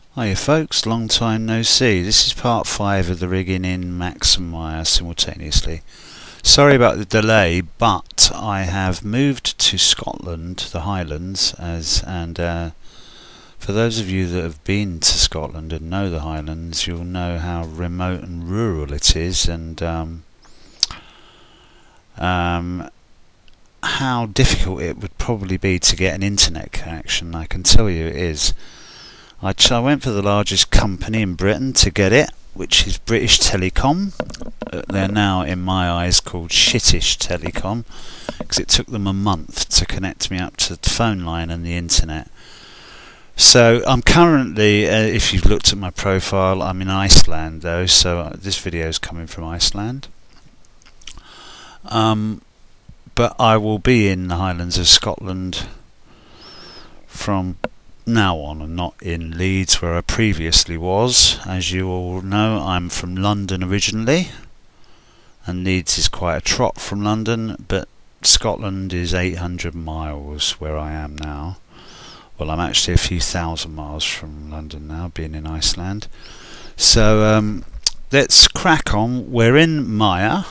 Hiya folks, long time no see. This is part 5 of the rigging in Max and Maya simultaneously. Sorry about the delay, but I have moved to Scotland, the Highlands, for those of you that have been to Scotland and know the Highlands, you'll know how remote and rural it is, and how difficult it would probably be to get an internet connection. I can tell you it is. I went for the largest company in Britain to get it, which is British Telecom. They're now, in my eyes, called Shittish Telecom, because it took them a month to connect me up to the phone line and the internet. So I'm currently, if you've looked at my profile, I'm in Iceland though, so this video is coming from Iceland. But I will be in the Highlands of Scotland from now on, and not in Leeds where I previously was. As you all know, I'm from London originally, and Leeds is quite a trot from London, but Scotland is 800 miles where I am now. Well, I'm actually a few thousand miles from London now, being in Iceland. So let's crack on. We're in Maya.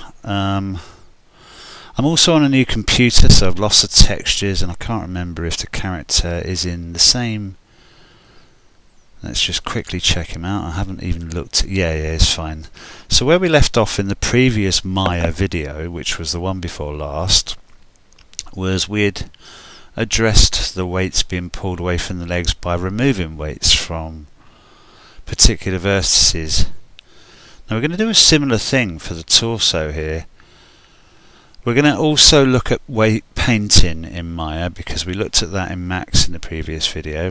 I'm also on a new computer, so I've lost the textures and I can't remember if the character is in the same. Let's just quickly check him out. I haven't even looked. Yeah, it's fine. So where we left off in the previous Maya video, which was the one before last, was we'd addressed the weights being pulled away from the legs by removing weights from particular vertices. Now we're going to do a similar thing for the torso here. We're going to also look at weight painting in Maya, because we looked at that in Max in the previous video.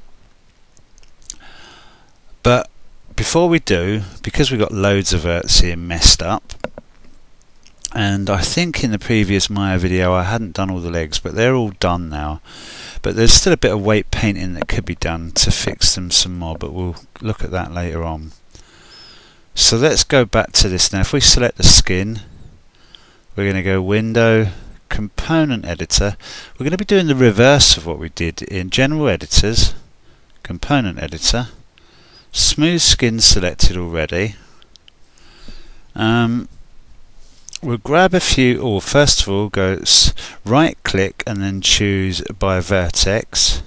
But before we do, because we got loads of verts here messed up, and I think in the previous Maya video I hadn't done all the legs, but they're all done now. But there's still a bit of weight painting that could be done to fix them some more, but we'll look at that later on. So let's go back to this now. If we select the skin, we're going to go Window, Component Editor. We're going to be doing the reverse of what we did in General Editors, Component Editor, Smooth Skin selected already. We'll grab a few, or first of all go right click and then choose by vertex.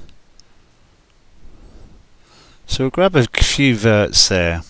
So we'll grab a few verts there.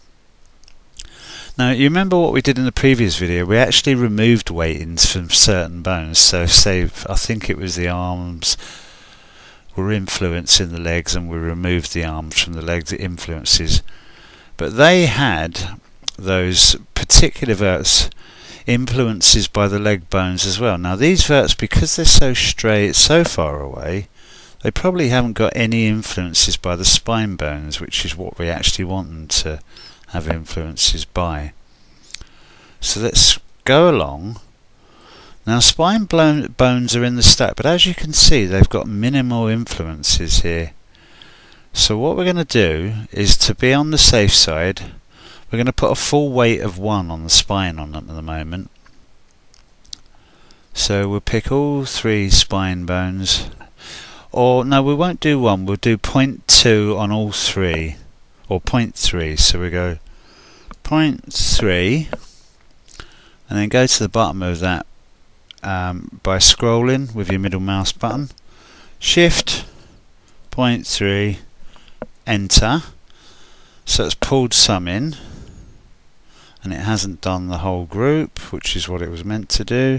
Now you remember what we did in the previous video, we actually removed weightings from certain bones. So say, I think it was the arms were influencing the legs, and we removed the arms from the legs, the influences. But they had those particular verts influences by the leg bones as well. Now these verts, because they're so straight, so far away, they probably haven't got any influences by the spine bones, which is what we actually want them to have influences by. So let's go along. Now spine bones are in the stack, but as you can see they've got minimal influences here. So what we're going to do is, to be on the safe side, we're going to put a full weight of 1 on the spine on them at the moment. So we'll pick all 3 spine bones, or no, we won't do 1, we'll do 0.2 on all 3, or 0.3. So we go 0.3 and then go to the bottom of that by scrolling with your middle mouse button, shift 0.3, enter. So it's pulled some in, and it hasn't done the whole group, which is what it was meant to do.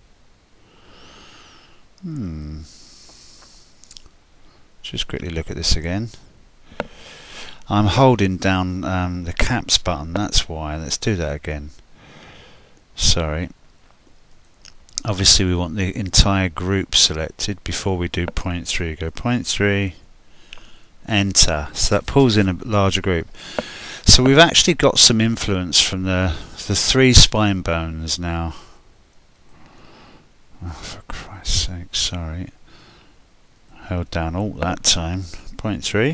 Just quickly look at this again. I'm holding down the caps button, that's why. Let's do that again. Sorry. Obviously we want the entire group selected before we do 0.3. Go 0.3, enter. So that pulls in a larger group. So we've actually got some influence from the 3 spine bones now. Oh, for Christ's sake, sorry. Held down Alt that time. 0.3.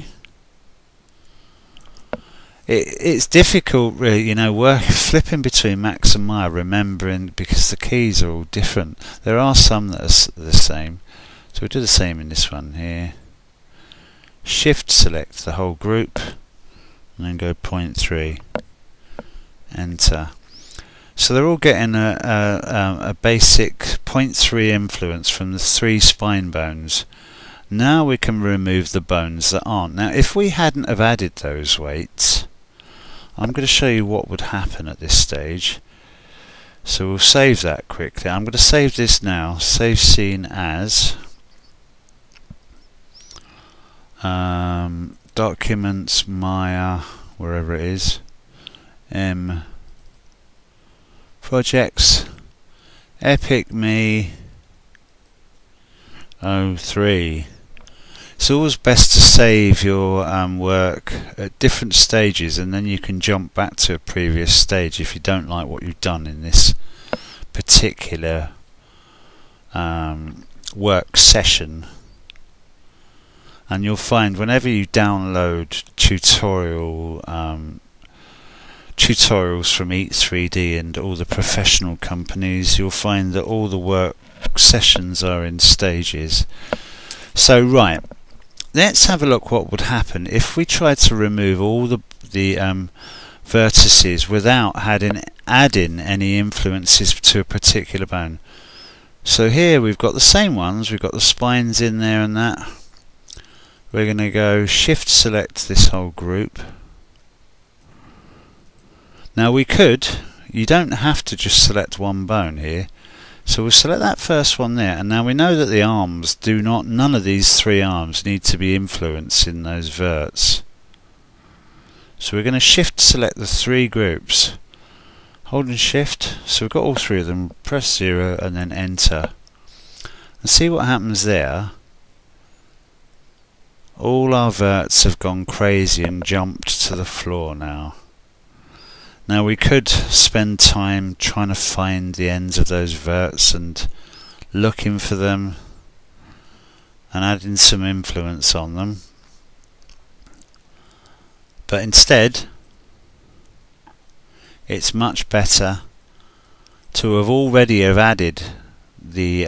It's difficult, really, you know, flipping between Max and Maya, remembering, because the keys are all different. There are some that are the same, so we'll do the same in this one here. Shift select the whole group, and then go 0.3, enter. So they're all getting a basic 0.3 influence from the 3 spine bones. Now we can remove the bones that aren't. Now if we hadn't have added those weights, I'm going to show you what would happen at this stage. So we'll save that quickly. I'm going to save this now. Save scene as documents, Maya, wherever it is, projects, Epic Me 03. It's always best to save your work at different stages, and then you can jump back to a previous stage if you don't like what you've done in this particular work session. And you'll find whenever you download tutorials from Eat 3D and all the professional companies, you'll find that all the work sessions are in stages. So right, let's have a look what would happen if we tried to remove all the vertices without adding any influences to a particular bone. So here we've got the same ones, we've got the spines in there and that. We're going to go shift select this whole group. Now we could, you don't have to just select one bone here. So we'll select that first one there, and now we know that the arms none of these 3 arms need to be influenced in those verts. So we're going to shift select the 3 groups, holding shift, so we've got all 3 of them, press 0 and then enter. And see what happens there. All our verts have gone crazy and jumped to the floor now. Now we could spend time trying to find the ends of those verts and looking for them and adding some influence on them. But instead, it's much better to have already added the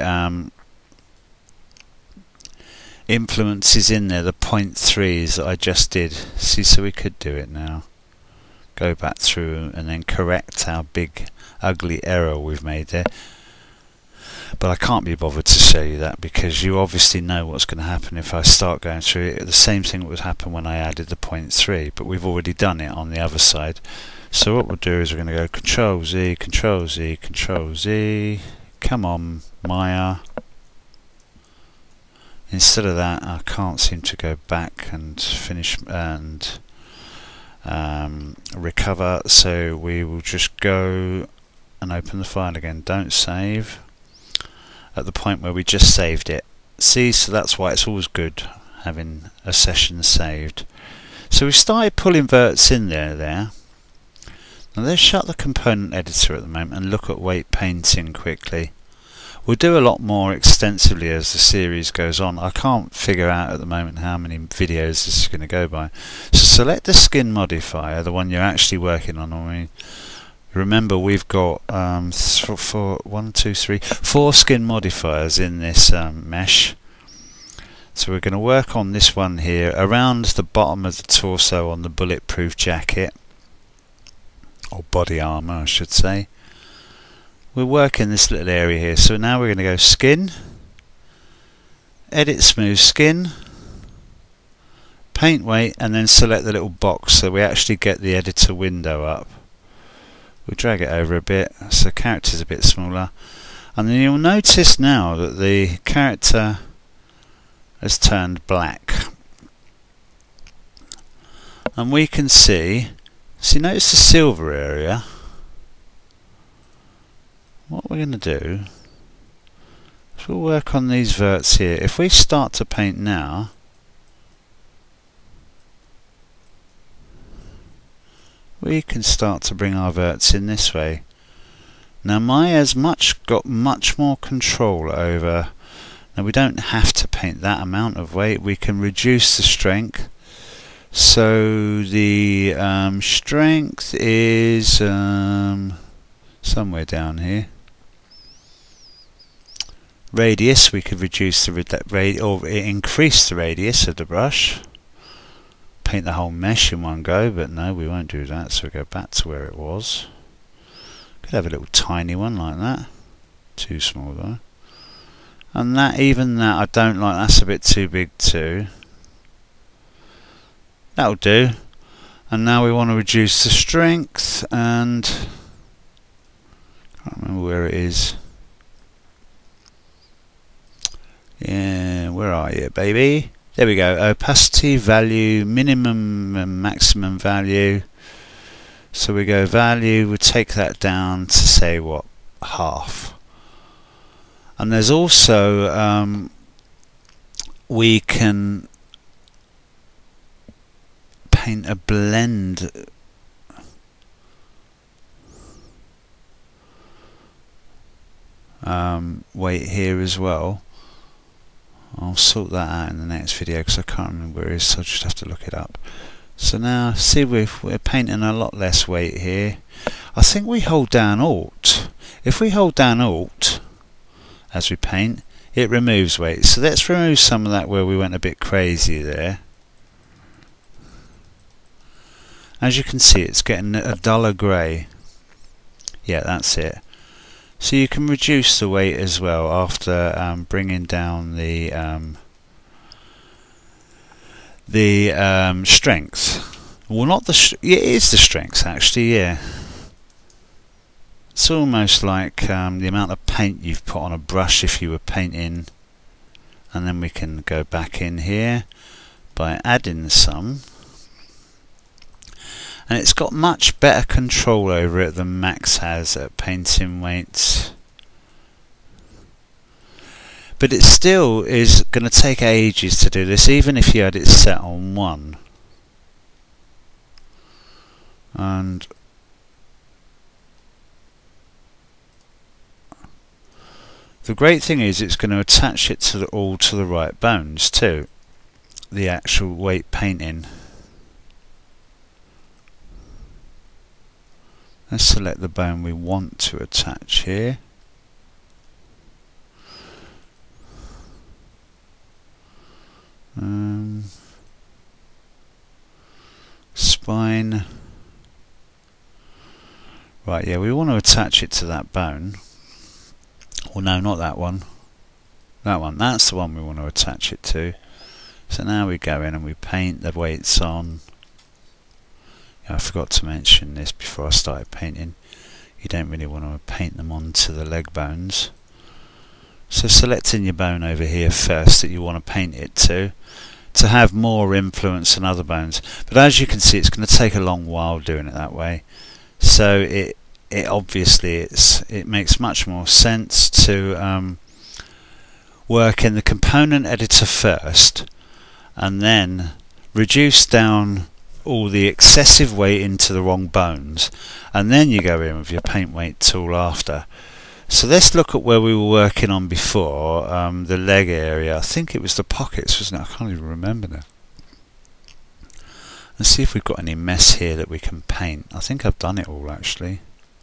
influences in there, the 0.3s that I just did. See, so we could do it now. Go back through and then correct our big ugly error we've made there. But I can't be bothered to show you that because you obviously know what's going to happen if I start going through it. The same thing would happen when I added the 0.3, but we've already done it on the other side. So what we'll do is we're going to go Control Z, Control Z, Control Z. Come on, Maya. Instead of that, I can't seem to go back and finish and recover, so we will just go and open the file again. Don't save at the point where we just saved it. See, so that's why it's always good having a session saved. So we started pulling verts in there. Now let's shut the component editor at the moment and look at weight painting quickly. We'll do a lot more extensively as the series goes on. I can't figure out at the moment how many videos this is going to go by. So select the skin modifier, the one you're actually working on. I mean, remember we've got 4 skin modifiers in this mesh. So we're going to work on this one here around the bottom of the torso on the bulletproof jacket, or body armour I should say. We're working this little area here, so now we're going to go skin, edit smooth skin, paint weight, and then select the little box so we actually get the editor window up. We'll drag it over a bit so the character's a bit smaller, and then you'll notice now that the character has turned black, and we can see notice the silver area. What we're going to do is we'll work on these verts here. If we start to paint now, we can start to bring our verts in this way. Now Maya's got much more control over. Now we don't have to paint that amount of weight. We can reduce the strength. So the strength is somewhere down here. Radius, we could reduce the or increase the radius of the brush. paint the whole mesh in one go, but no, we won't do that, so we go back to where it was. Could have a little tiny one like that. Too small though. And that, even that I don't like, that's a bit too big too. That'll do. And now we want to reduce the strength, and I can't remember where it is. Yeah, where are you, baby? There we go. Opacity value, minimum and maximum value. So we go value, we'll take that down to say what, half. And there's also we can paint a blend weight here as well. I'll sort that out in the next video because I can't remember where it is, so I'll just have to look it up. So now, see, we're painting a lot less weight here. I think we hold down Alt. If we hold down Alt as we paint, it removes weight. So let's remove some of that where we went a bit crazy there. As you can see, it's getting a duller grey. Yeah, that's it. So you can reduce the weight as well after bringing down the strength. Well, not the it is the strength actually. Yeah, it's almost like the amount of paint you've put on a brush if you were painting. And then we can go back in here by adding some. And it's got much better control over it than Max has at painting weights. But it still is going to take ages to do this, even if you had it set on 1. And the great thing is it's going to attach it to all to the right bones too, the actual weight painting. Let's select the bone we want to attach here. Spine. Right, yeah, we want to attach it to that bone. Well, no, not that one. That one, that's the one we want to attach it to. So now we go in and we paint the weights on. I forgot to mention this before I started painting. You don't really want to paint them onto the leg bones. So selecting your bone over here first that you want to paint it to have more influence than other bones. But as you can see, it's going to take a long while doing it that way. So it obviously it makes much more sense to work in the component editor first, and then reduce down all the excessive weight into the wrong bones, and then you go in with your paint weight tool after. So let's look at where we were working on before, the leg area. I think it was the pockets, wasn't it? I can't even remember now. Let's see if we've got any mess here that we can paint. I think I've done it all actually.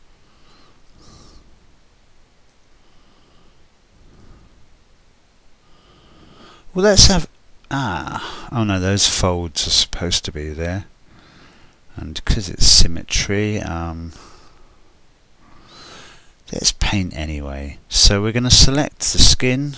Well, let's have oh no, those folds are supposed to be there. And because it's symmetry, let's paint anyway. So we're going to select the skin,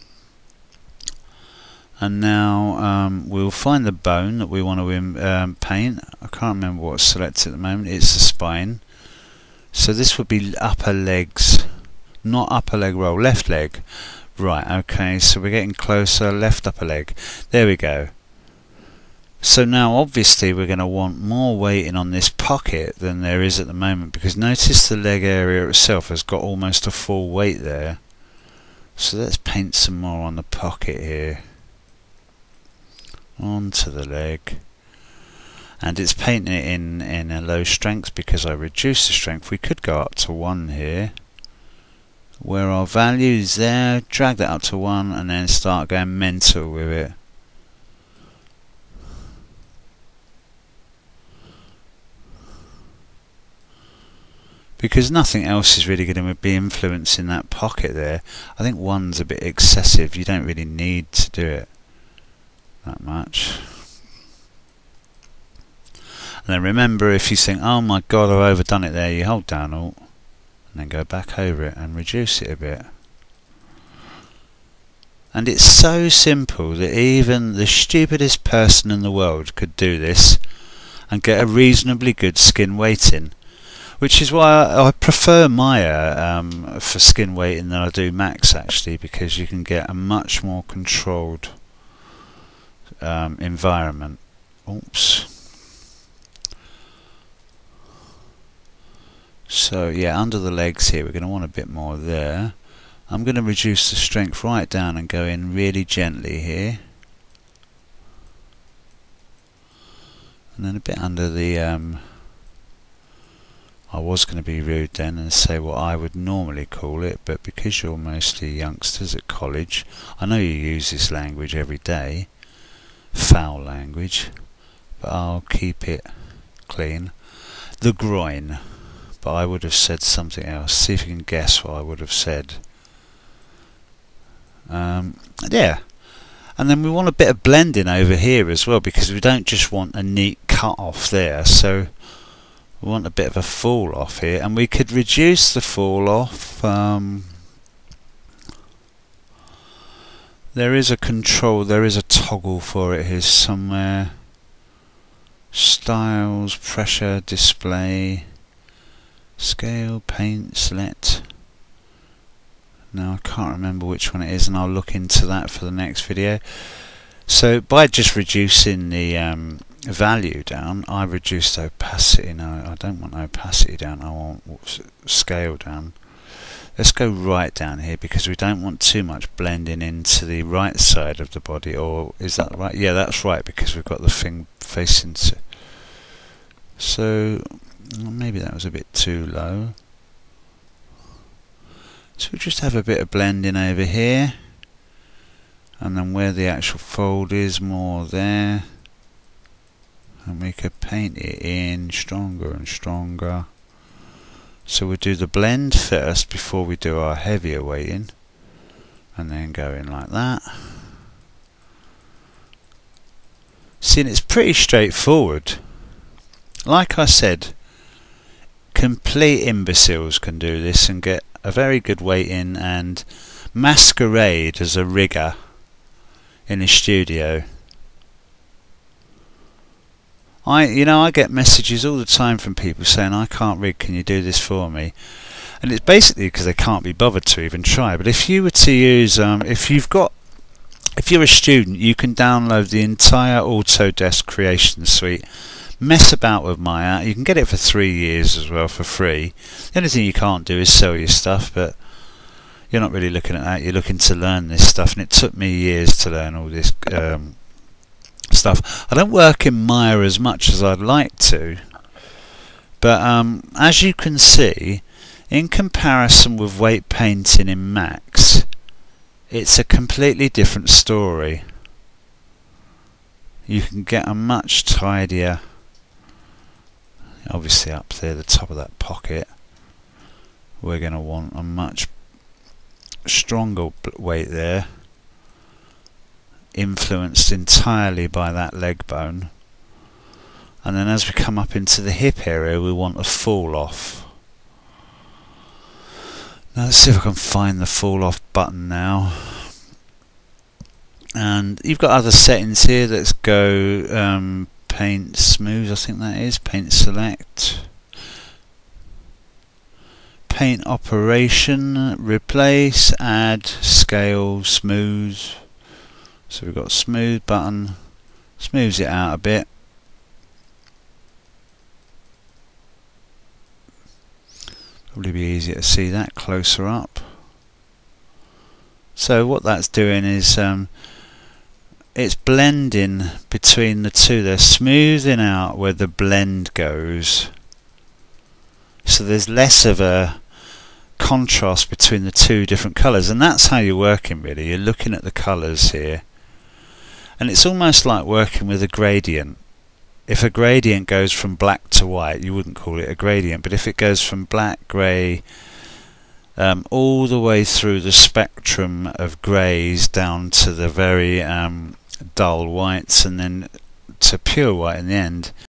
and now we'll find the bone that we want to paint. I can't remember what's selected at the moment. It's the spine. So this would be upper legs, not upper leg roll, left leg. Right, okay, so we're getting closer, left upper leg. There we go. So now obviously we're going to want more weighting on this pocket than there is at the moment, because notice the leg area itself has got almost a full weight there. So let's paint some more on the pocket here. Onto the leg. And it's painting it in a low strength because I reduced the strength. We could go up to 1 here. Where our value is there, drag that up to 1 and then start going mental with it. Because nothing else is really going to be influencing that pocket there. I think 1's a bit excessive. You don't really need to do it that much. And then remember, if you think, oh my god, I've overdone it there, you hold down Alt and then go back over it and reduce it a bit. And it's so simple that even the stupidest person in the world could do this and get a reasonably good skin weighting, which is why I prefer Maya for skin weighting than I do Max, actually, because you can get a much more controlled environment. Oops. So yeah, under the legs here we're going to want a bit more there. I'm going to reduce the strength right down and go in really gently here. And then a bit under the I was going to be rude then and say what I would normally call it, but because you're mostly youngsters at college, I know you use this language every day, foul language, but I'll keep it clean. The groin. But I would have said something else. See if you can guess what I would have said. Yeah. And then we want a bit of blending over here as well, because we don't just want a neat cut off there. So we want a bit of a fall off here, and we could reduce the fall off. There is a control, there is a toggle for it here somewhere. Styles, pressure, display. Scale, paint, select. Now I can't remember which one it is, and I'll look into that for the next video. So by just reducing the value down, I reduced opacity. No, I don't want opacity down, I want scale down. Let's go right down here, because we don't want too much blending into the right side of the body. Or is that right? Yeah, that's right, because we've got the thing facing to. So maybe that was a bit too low. So we just have a bit of blending over here, and then where the actual fold is, more there, and we could paint it in stronger and stronger. So we'll do the blend first before we do our heavier weighting, and then go in like that. See, and it's pretty straightforward. Like I said, complete imbeciles can do this and get a very good weighting and masquerade as a rigger in a studio. I get messages all the time from people saying, I can't rig, can you do this for me? And it's basically because they can't be bothered to even try. But if you were to use, if you're a student, you can download the entire Autodesk Creation Suite. Mess about with Maya. You can get it for 3 years as well for free. The only thing you can't do is sell your stuff, but you're not really looking at that. You're looking to learn this stuff, and it took me years to learn all this stuff. I don't work in Maya as much as I'd like to, but as you can see, in comparison with weight painting in Max, it's a completely different story. You can get a much tidier, obviously up there, the top of that pocket, we're going to want a much stronger weight there, influenced entirely by that leg bone. And then as we come up into the hip area, we want a fall off. Now let's see if I can find the fall off button now. And you've got other settings here. Let's go paint smooth, I think that is, paint select, paint operation, replace, add, scale, smooth. So we've got smooth button, smooths it out a bit. Probably be easier to see that closer up. So what that's doing is it's blending between the two. They're smoothing out where the blend goes, so there's less of a contrast between the two different colours, and that's how you're working really. You're looking at the colours here, and it's almost like working with a gradient. If a gradient goes from black to white, you wouldn't call it a gradient, but if it goes from black, grey, all the way through the spectrum of greys down to the very dull whites, and then to pure white in the end,